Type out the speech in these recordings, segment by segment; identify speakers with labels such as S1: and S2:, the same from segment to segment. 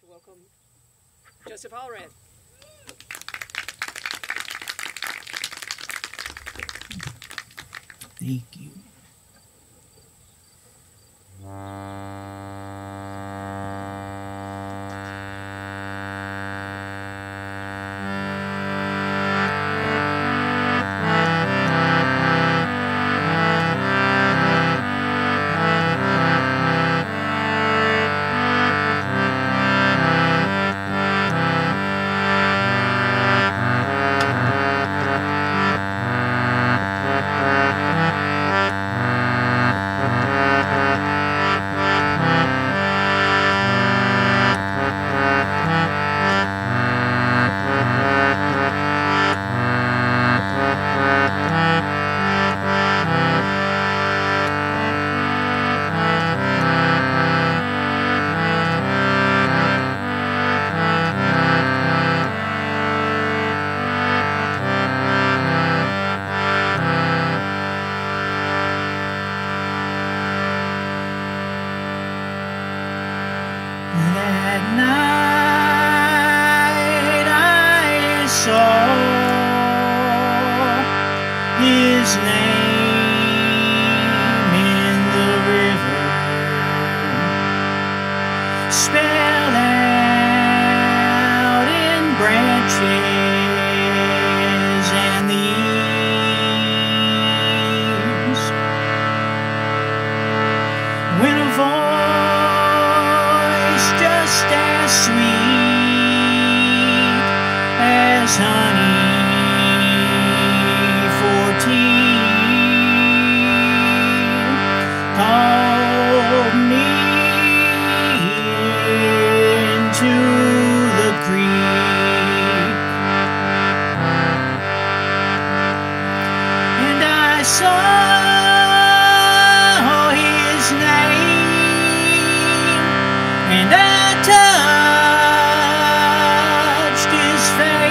S1: welcome Joseph Allred.
S2: Thank you. That night I saw his name in the river, spelled out in branches and leaves. When a voice just as sweet as honey 14 called me into the creek, and I saw his name, and I touched his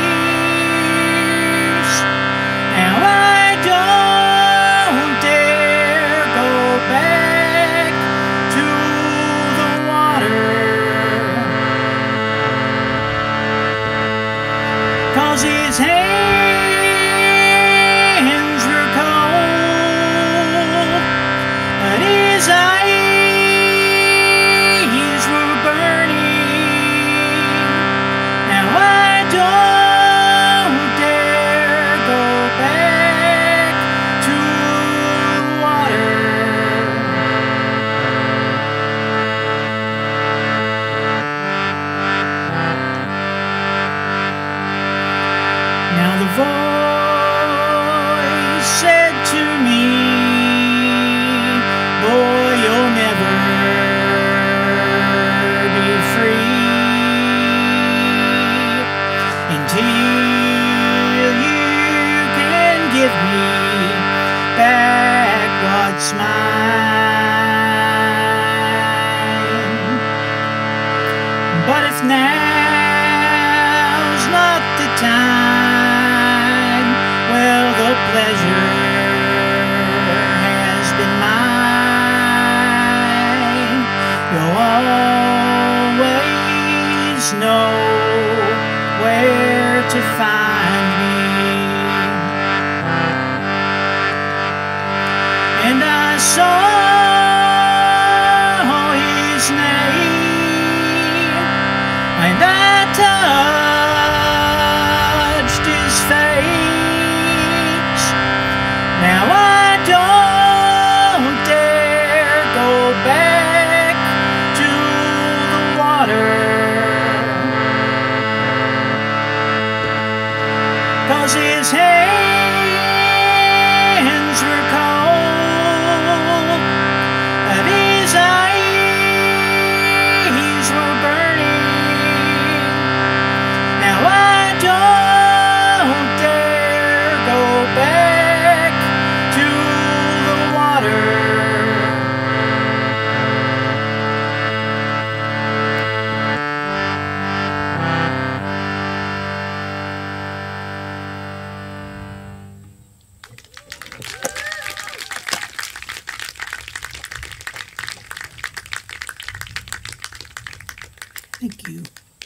S2: face. Now I don't dare go back to the water, 'cause his hands were cold, but his eyes were burning. Now I don't dare go back to the water. Now the voice said to me, boy, you'll never be free until you can give me back what's mine. But if now's not the time, well, the pleasure has been mine. You'll always know where to find me. And I saw his name, and I touched his face. Now I don't dare go back to the water, 'cause his hands were cold, but his eyes were burning. Now I don't dare go back to the water. Thank you.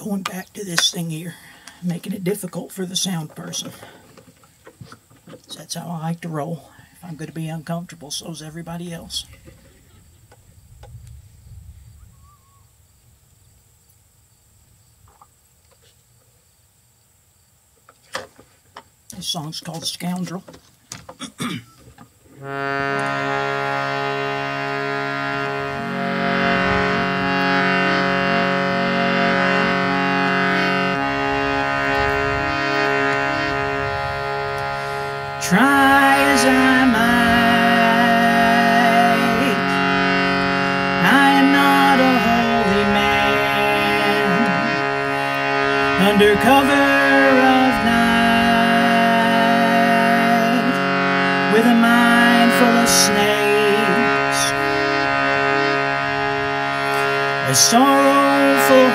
S2: going back to this thing here, making it difficult for the sound person. So that's how I like to roll. If I'm going to be uncomfortable, so's everybody else. This song's called Scoundrel. Try as I might, I am not a holy man. Under cover of night, with a mind full of snakes, a sorrowful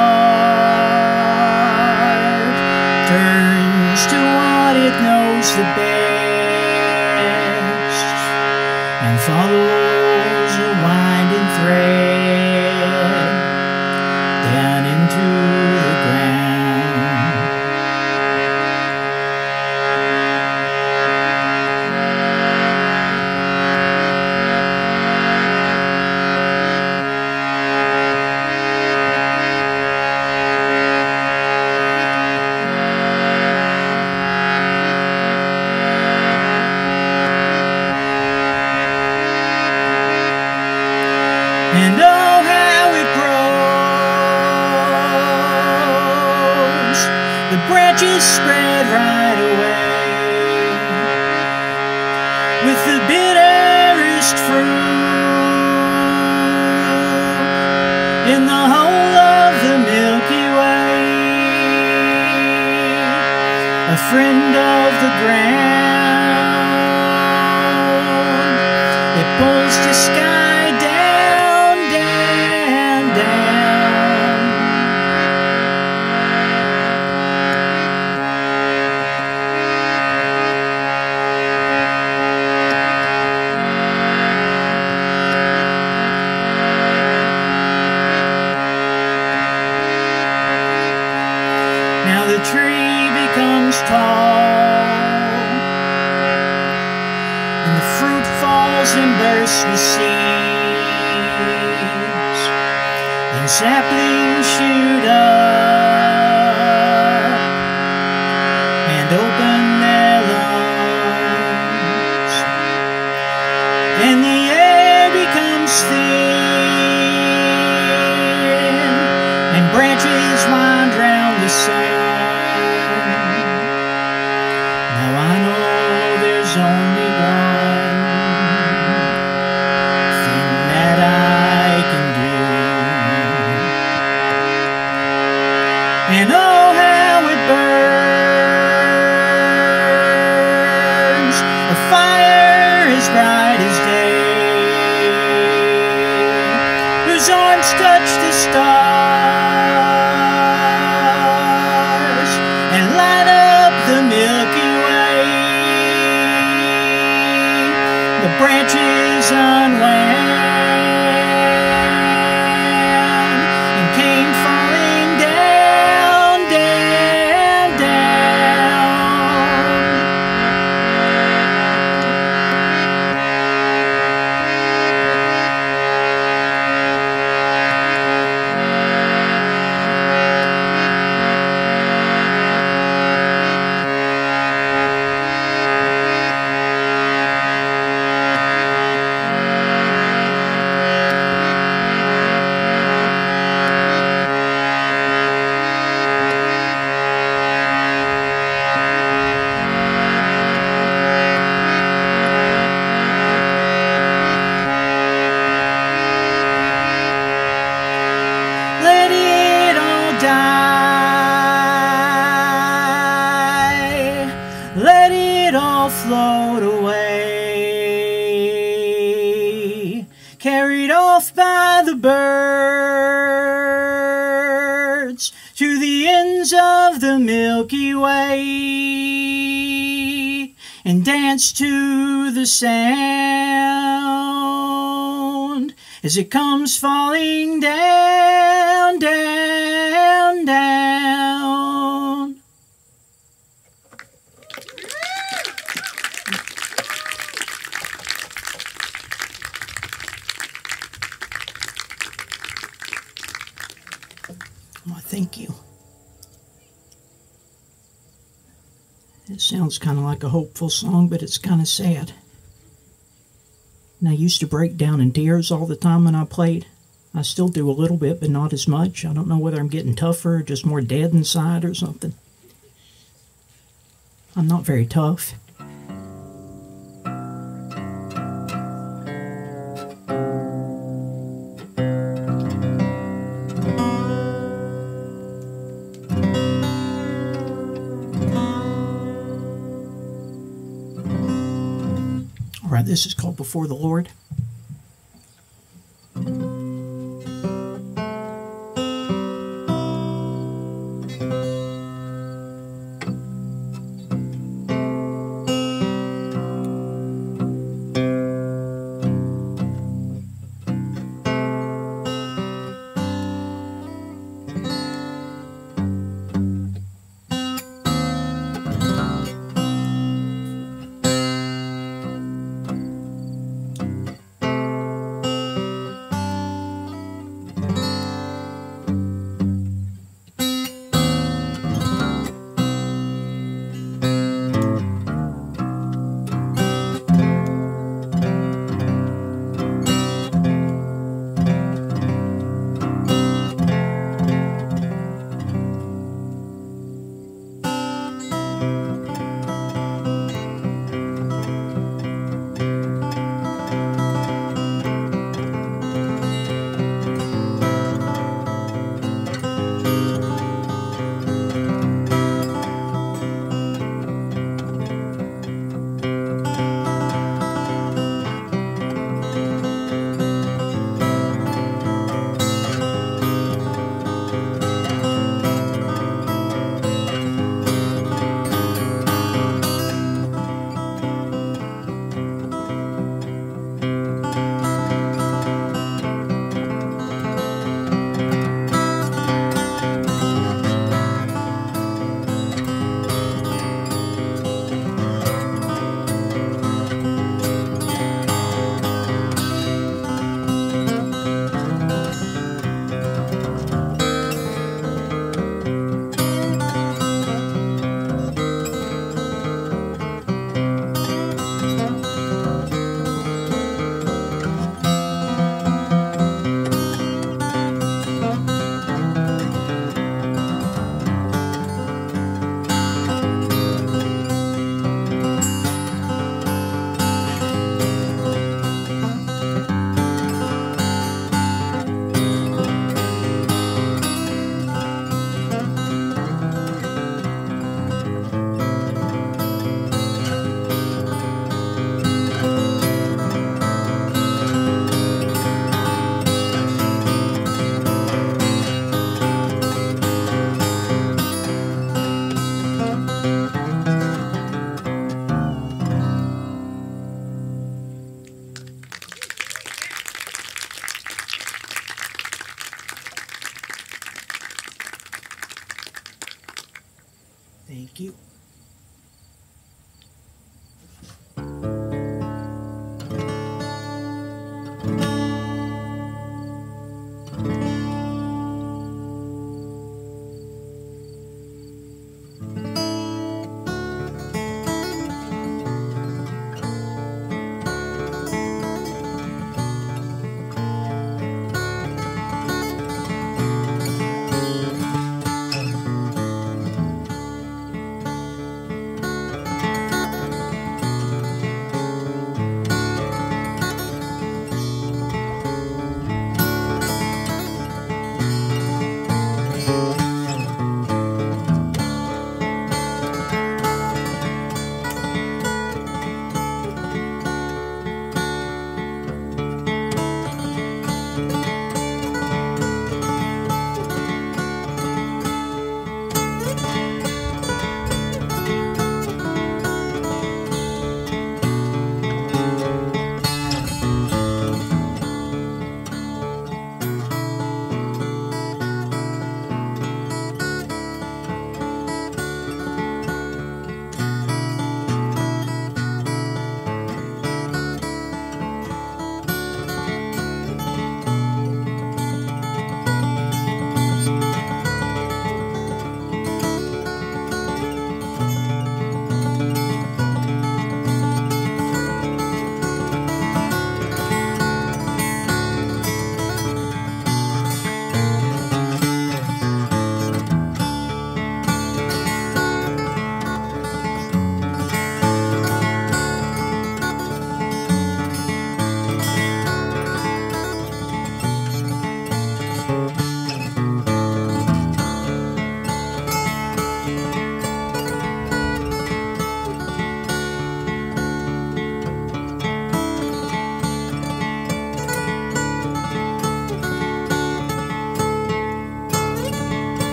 S2: heart turns to what it knows the best and follows a winding thread down into the ground. And oh, how it grows. The branches spread right away with the bitterest fruit in the whole of the Milky Way. A friend of the ground, it pulls the sky down. Now the tree becomes tall, and the fruit falls and bursts with seeds, and saplings shoot up and open their lungs, and the air becomes thin, and branches wind round the sun. Now I know there's only one thing that I can do, and oh, how it burns, a fire as bright as day, whose arms touch the stars and light up the Milky Way. The branches unwound and came falling down, down, down. Let it all die, let it all float away, carried off by the birds to the ends of the Milky Way, and dance to the sound as it comes falling down, down, down. Sounds kind of like a hopeful song, but it's kind of sad. And I used to break down in tears all the time when I played. I still do a little bit, but not as much. I don't know whether I'm getting tougher or just more dead inside or something. I'm not very tough. All right, this is called Before the Lord.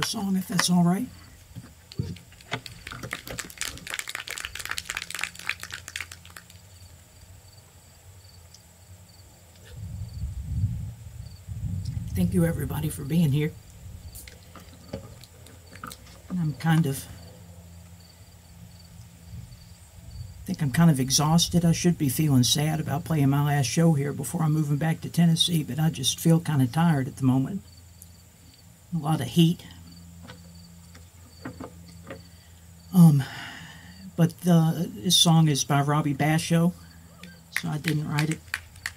S2: song, if that's all right. Thank you, everybody, for being here. And I'm kind of exhausted. I should be feeling sad about playing my last show here before I'm moving back to Tennessee, but I just feel kind of tired at the moment. A lot of heat. But this song is by Robbie Basho, so I didn't write it.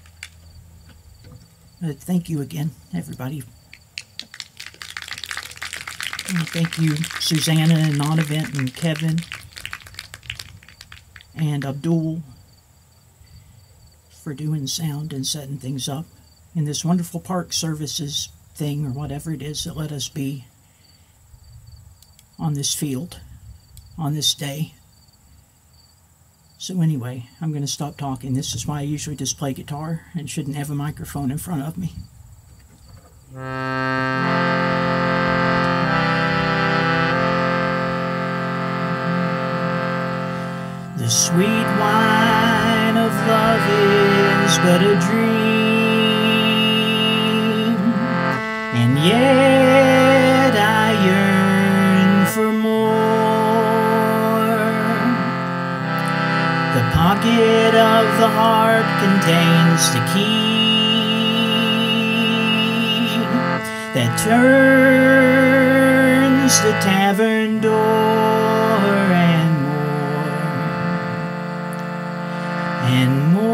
S2: But thank you again, everybody. And thank you, Susanna and Nonevent and Kevin and Abdul for doing sound and setting things up. And this wonderful park services thing, or whatever it is, that let us be on this field, on this day. So anyway, I'm going to stop talking. This is why I usually just play guitar and shouldn't have a microphone in front of me. The sweet wine of love is but a dream, and yet I yearn for more. The pocket of the heart contains the key that turns the tavern door, and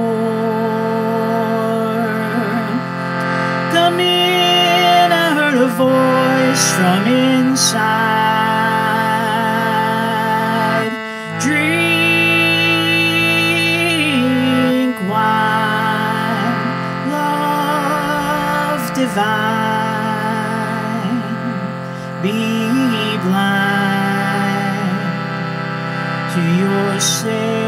S2: more. Come in, I heard a voice from inside. Drink wine, love divine. Be blind to yourself.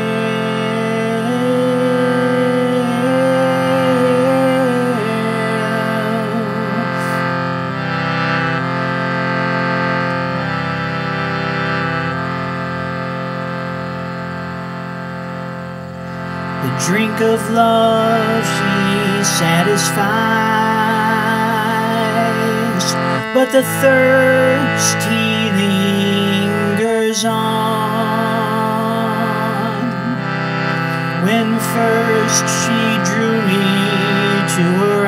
S2: Drink of love she satisfies, but the thirst he lingers on. When first she drew me to her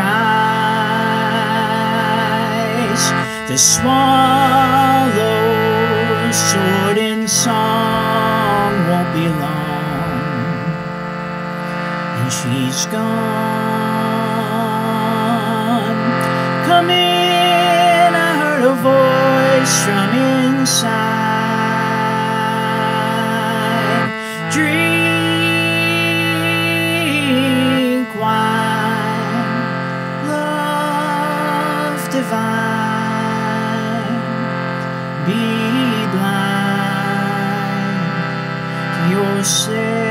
S2: eyes, the swallow's sword in song won't be long. She's gone. Come in, I heard a voice from inside. Drink wine, love divine. Be blind to yourself.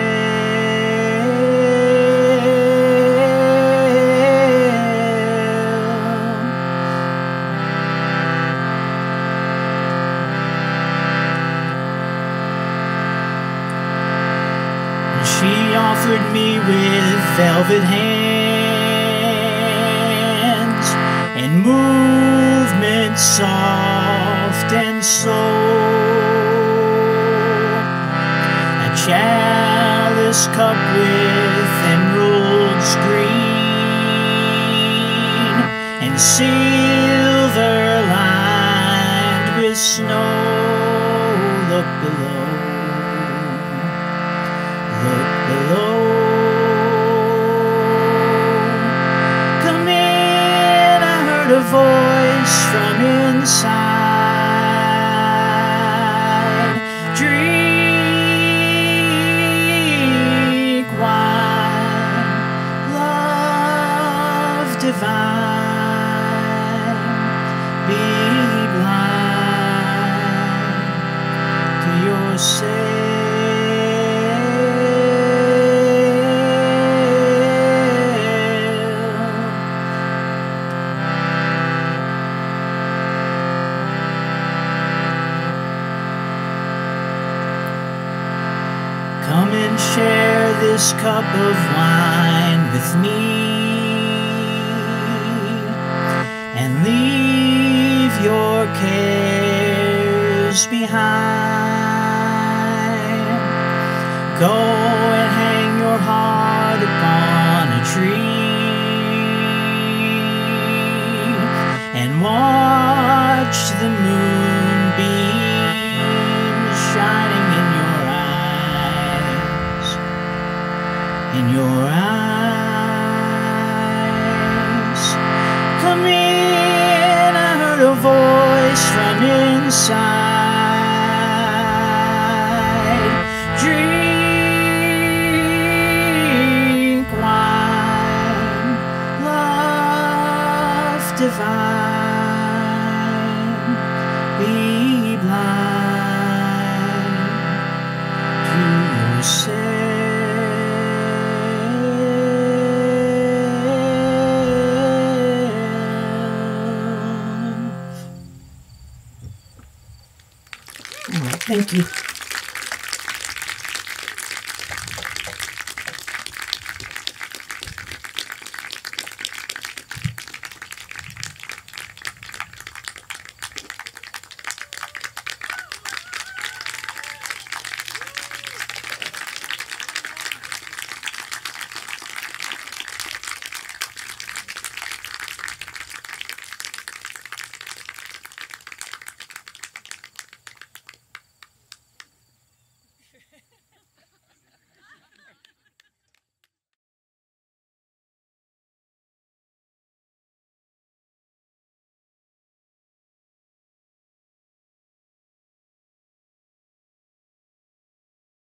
S2: Offered me with velvet hands and movement soft and slow, a chalice cup with emeralds green and silver lined with snow. Look below. Look below. Come in, I heard a voice from inside. Drink wine, love divine. Be blind to yourself. Come and share this cup of wine with me, and leave your cares behind. Go and hang your heart upon a tree, and watch the moonbeams shining in your eyes. In your eyes. Come in, I heard a voice from inside. Drink wine, love divine. Be blind to yourself. All right, thank you.